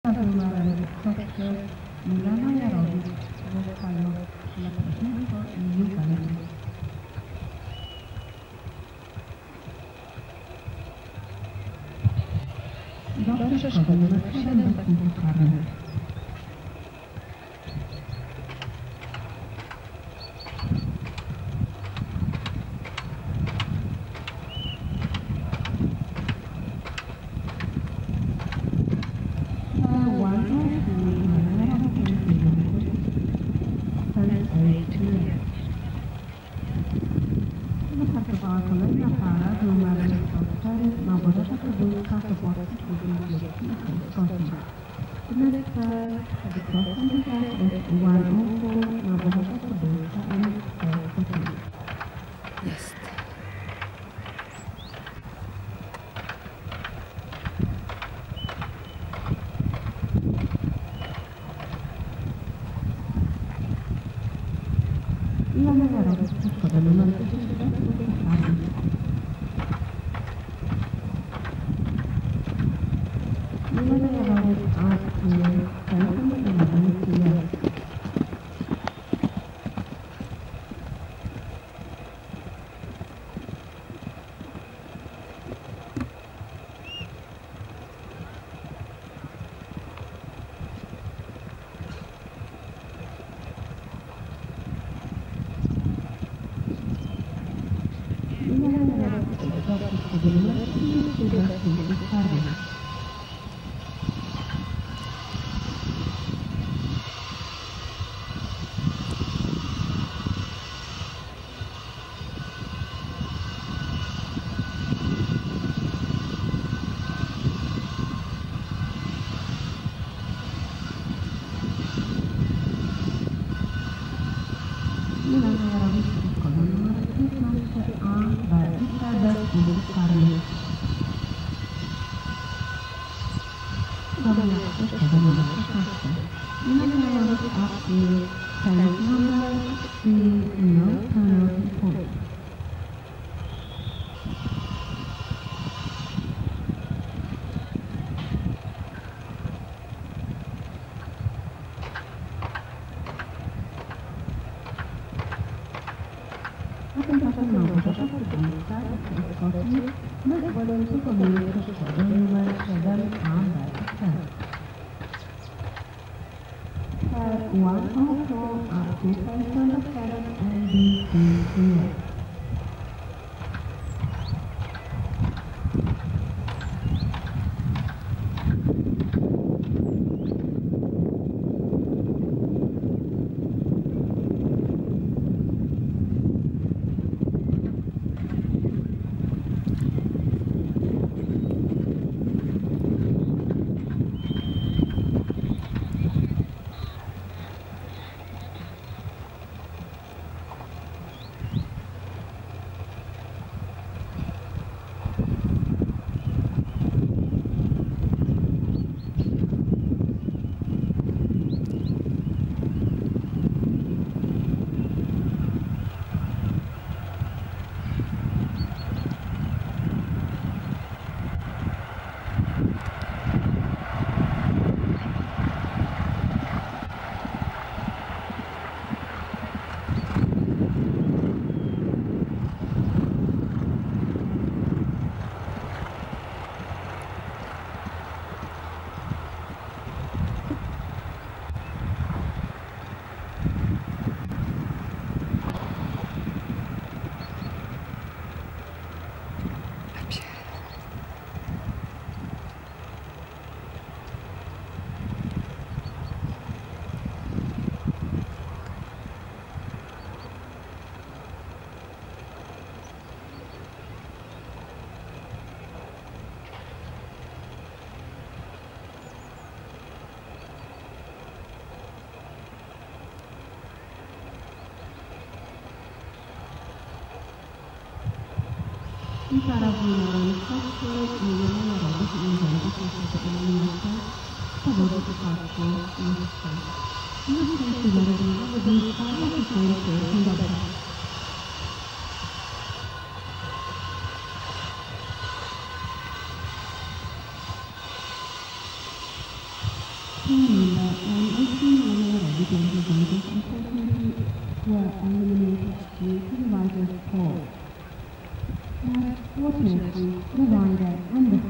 numerem Kościel Milana Jarowicz zgłaszają na Kraśnictwo i Juventus. Do przeszkody numer 7 punktów karnych. Wystartowała kolejna para z numerem 104 Małgorzata Cybulska, Sopołowski, Kuzmicki i Kosmik. The next at the cross on the track is 104 Małgorzata Cybulska and Kosmik. Jest. Milana Jarowicz, przeszkoda numer 10. Milana Jarowicz, Austria, Centrum Innowacyjne. Milana Jarowicz, szkoda numer 15A, B i C, D, punktów karnych. Dobra, szkoda numer 16. Milana Jarowicz, A i change number C, no penalty point. Tymczasem Małgorzata Cybulska i Kosmik wyzwolą zupełnie przeszkodę numer 7A, B i C. Pair 104 are 2.7 and B, C, C. I para z numerem 6 Milana Jarowicz i Juventus niestety eliminacja z powodu upadku miejsca. Niestety zarejestrowały bliska, ale to dobrze. team member and 18 other representatives unfortunately were eliminated due to the rider's fault. But fortunately, the rider and the